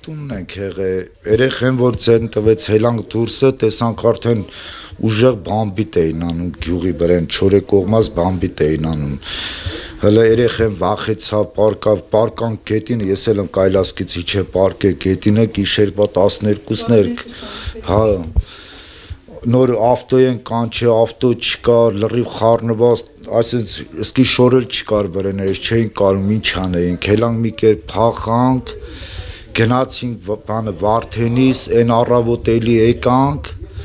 Տունն ենք եղել, երեխեն որ ձեն տվեց հելանք դուրսը, տեսանք արդեն ուժեղ բամբիտ էին անում գյուղի վրան, չորե կողմած բամբիտ էին անում։ Հələ երեխեն վախեցավ, պարկան գետին, ես էլ եմ Կայլասկից իջե պարկե գետինը, գիշերվա 12-ն էր, հա, նոր ավտո են կանչե, ավտո չկար, լրիվ խառնված, այսինքն իսկի շորել չկար վրաներից, չէին կարում ինչ անեինք, հելանք մի կերպ փախանք, գնացինք Վարդենիս, այն առավոտ էլի եկանք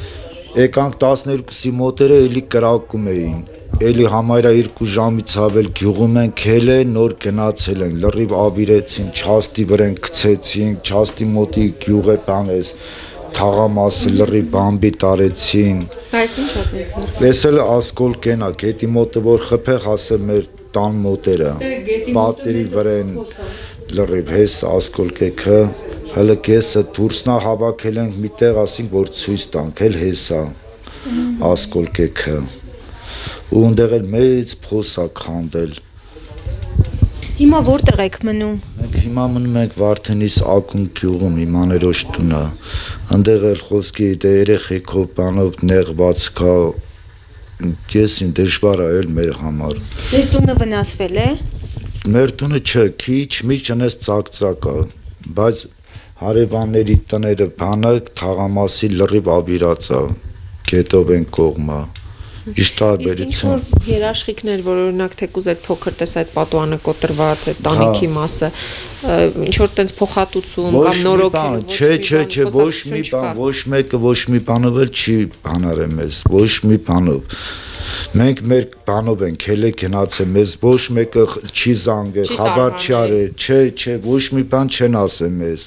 12-ի մոտերը էլի կրակում էին, էլի համարյա 2 ժամից ավել գյուղում ենք հելե, նոր գնացել են, լրիվ ավիրեցին, չաստի վրան գցեցին, չաստի մոտի գյուղ է բանես, թաղամասը լրիվ բամբի տարեցին։ Այս ինչ ատեցին։ Ես էլ ասկոլկենա, գետի մոտը որ խփեղ ասել մեր տան մոտերը, պատերի վրան լրիվ հես ասկոլկեքը, հələ կեսը դուրսնա հավաքել ենք միտեղ ասինք որ ցույց տանք, էլ հեսա ասկոլկեքը։ Ու ընդեղ էլ մեծ փոս ա քանդել։ Հիմա որտեղ եք մնում։ Մենք հիմա մնում ենք Վարդենիս ակունք գյուղում, իմ աներոջ տունը։ Ընդեղ էլ խոսքի դե երեխեքով բանով նեղված կա, կեսին դժվար ա էլ մեր համար։ Ձեր տունը վնասվել է։ Մեր տունը չէ, քիչ միջ անես ծակ-ծակ ա, բայց հարևանների տները բանը թաղամասի լրիվ ավիրած ա, գետով են կողմա։ Իսկ տարբերություն երաշխիքներ, որ օրինակ թեկուզ այդ փոքր տես այդ պատուանը կոտրված այդ տանիքի մասը, ինչ որ տենց փոխհատուցում կամ նորոգել։ Չէ, ոչ մի բանով էլ չի բանարել մեզ, ոչ մի բանով։ Մենք մեր բանով ենք հելե գնացել, մեզ ոչ մեկը չի զանգել, խաբար չի արել, չէ, ոչ մի բան չեն ասել մեզ։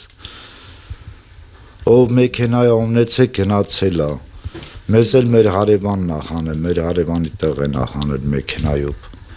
Ով մեքենայ ունեցեք գնացել ա։ Մեզ էլ մեր հարևանն ա խանել, մեր հարևանի տեղ են ա խանել մեքենայով։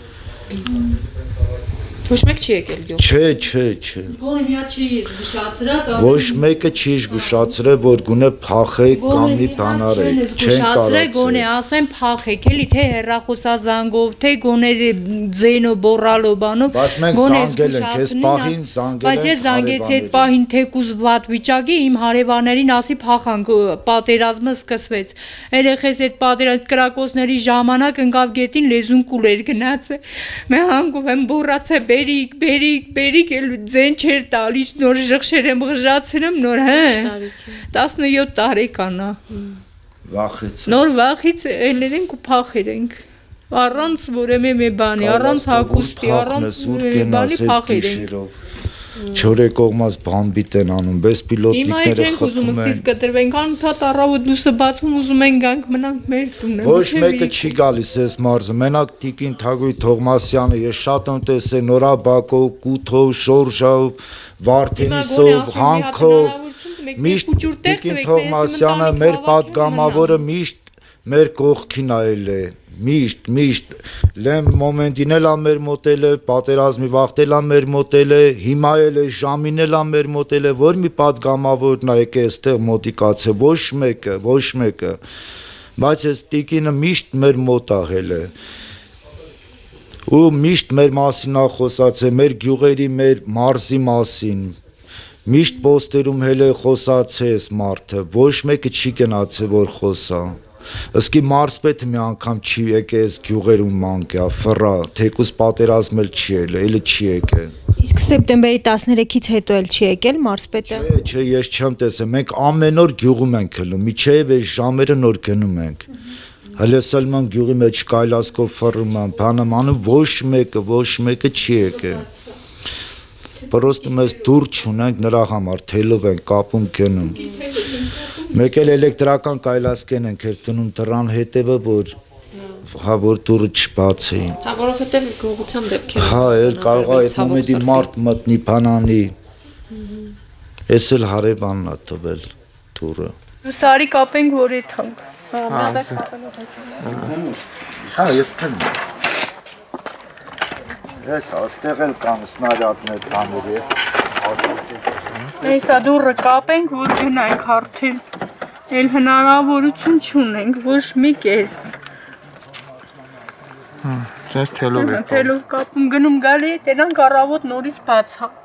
Ոչ մեկ չի եկել գյուղ։ Չէ։ Գոնե մի հատ չի զգուշացրած, ոչ մեկը չի զգուշացրել, որ գոնե փախեք կամ մի բան արեք, չեն կարողացել։ Գոնե ասեն փախեք, էլի թե հեռախոսազանգով, թե գոնե ձենո բորալով բանով։ Բայց մենք զանգել ենք, այս պահին զանգել ենք։ Բայց ես զանգեցի այդ պահին թեկուզ վատ վիճակի, իմ հարևաններին ասի փախանք, պատերազմը սկսվեց։ Երեխես այդ պատերազմ կրակոցների ժամանակ ընկավ գետին լեզուն կուլեր գնացը։ Մենք հանգում եմ բորացե բերիկ էլ ձեն չէր տալիս, նոր ժղշեր եմ ղժացել եմ նոր, 17 տարեկան ա։ Վախեց։ Նոր վախից ելներ ենք ու փախեր ենք։ Առանց որևէ մի բանի, առանց հագուստի, առանց բանի փախեր ենք։ Չորե կողմած բամբիտ են անում, բեսպիլոտնիկները խփում են։ Հիմա ինչ ուզում ստից կտրվենք, անընդհատ առավոտ լույսը բացում ուզում են գանք մնանք մեր տունը։ Ոչ մեկը չի գալիս այս մարզը, մենակ Տիկին Թագուհի Թողմասյանը, ես շատ եմ տեսել Նորաբակով, Կութով, Շորժով, Վարդենիսով, Հանքով, միշտ Տիկին Թողմասյանը մեր պատգամավորը միշտ մեր կողքին այլ է, միշտ լեմ մոմենտին էլ ա մեր մոտել է, պատերազմի վաղտել ա մեր մոտել է, հիմա էլ է ժամին էլ ա մեր մոտել է, որ մի պատգամավորն ա եկե այստեղ մոտիկացե, ոչ մեկը, բայց այս Տիկինը միշտ մեր մոտ ա հել է, ու միշտ մեր մասին ա խոսած է, մեր գյուղերի, մեր մարզի մասին, միշտ պոստերում հել է խոսացե այս մարդը, ոչ մեկը չի գնացե, որ խոսա, Ըսկի մարզպետը մի անգամ չի եկե այս գյուղերում մանկյա, ֆռա, թեկուզ պատերազմ էլ չի ելը, էլը չի եկե։ Իսկ սեպտեմբերի 13-ից հետո էլ չի եկել մարզպետը։ Չէ, ես չեմ տեսել, մենք ամեն օր գյուղում ենք հլում, միջև այս ժամերը նոր գնում ենք։ Հələ սալման գյուղի մեջ Կայլասկով ֆռում են, բանամ անում, ոչ մեկը չի եկե։ Պրոստը մեզ դուր չունենք նրա համար, թելով են կապում գնում։ Մեկ էլ էլեկտրական Կայլասկեն ենք երտնում դրան հետևը, որ դուրը չբացեին։ Հա, որովհետև գողության դեպքեր։ Հա, էլ կարող է այդ մոմենտի մարդ մտնի, բանանի։ Էս էլ հարևանն ա տվել դուրը։ Սարի կապենք, որ եթանք։ Հա, ես կնում։ Ես աստեղ էլ կան սնարյատներ բաների։ Էսա դուրը կապենք, որ գնանք արդեն, էլ հնարավորություն չունենք, ոչ մի կերպ։ Ձեզ թելով եք։ Թելով կապում գնում գալի, տենանք առավոտ նորից բացա։